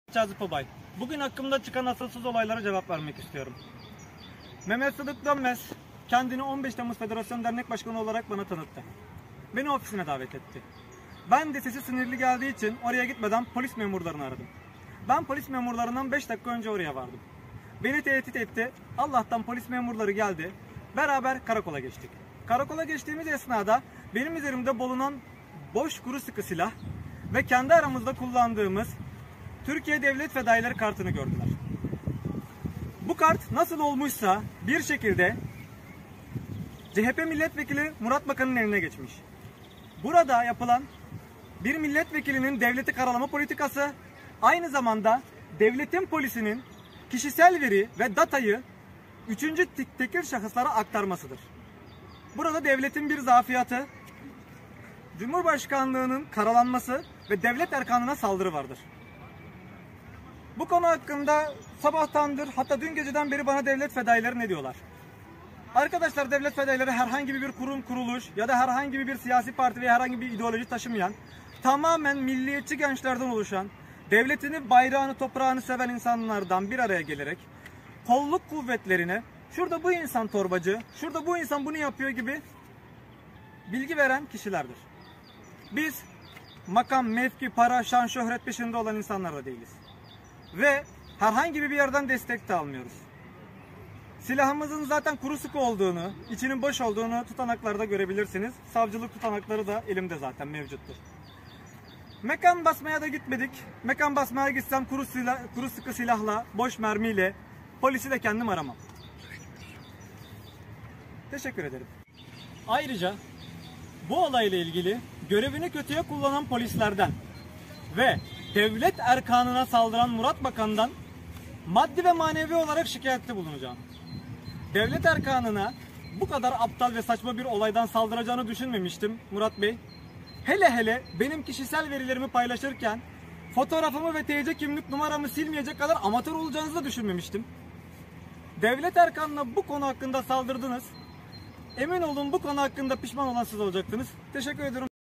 Cazip Obay. Bugün hakkımda çıkan asılsız olaylara cevap vermek istiyorum. Mehmet Sıdık Dönmez kendini 15 Temmuz Federasyon Dernek Başkanı olarak bana tanıttı. Beni ofisine davet etti. Ben de sesi sinirli geldiği için oraya gitmeden polis memurlarını aradım. Ben polis memurlarından 5 dakika önce oraya vardım. Beni tehdit etti. Allah'tan polis memurları geldi. Beraber karakola geçtik. Karakola geçtiğimiz esnada benim üzerimde bulunan boş kuru sıkı silah ve kendi aramızda kullandığımız Türkiye Devlet Fedaileri kartını gördüler. Bu kart nasıl olmuşsa bir şekilde CHP milletvekili Murat Bakan'ın eline geçmiş. Burada yapılan bir milletvekilinin devleti karalama politikası aynı zamanda devletin polisinin kişisel veri ve datayı üçüncü tekil şahıslara aktarmasıdır. Burada devletin bir zafiyatı, Cumhurbaşkanlığının karalanması ve devlet erkanına saldırı vardır. Bu konu hakkında sabahtandır, hatta dün geceden beri bana devlet fedaileri ne diyorlar? Arkadaşlar, devlet fedaileri herhangi bir kurum, kuruluş ya da herhangi bir siyasi parti veya herhangi bir ideoloji taşımayan, tamamen milliyetçi gençlerden oluşan, devletini, bayrağını, toprağını seven insanlardan bir araya gelerek kolluk kuvvetlerine şurada bu insan torbacı, şurada bu insan bunu yapıyor gibi bilgi veren kişilerdir. Biz makam, mevki, para, şan, şöhret peşinde olan insanlar da değiliz. Ve herhangi bir yerden destek de almıyoruz. Silahımızın zaten kuru sıkı olduğunu, içinin boş olduğunu tutanaklarda görebilirsiniz. Savcılık tutanakları da elimde zaten mevcuttur. Mekan basmaya da gitmedik. Mekan basmaya gitsem kuru sıkı silahla, boş mermiyle polisi de kendim aramam. Teşekkür ederim. Ayrıca bu olayla ilgili görevini kötüye kullanan polislerden ve devlet erkanına saldıran Murat Bakan'dan maddi ve manevi olarak şikayette bulunacağım. Devlet erkanına bu kadar aptal ve saçma bir olaydan saldıracağını düşünmemiştim Murat Bey. Hele hele benim kişisel verilerimi paylaşırken fotoğrafımı ve TC kimlik numaramı silmeyecek kadar amatör olacağınızı da düşünmemiştim. Devlet erkanına bu konu hakkında saldırdınız. Emin olun bu konu hakkında pişman olan siz olacaktınız. Teşekkür ediyorum.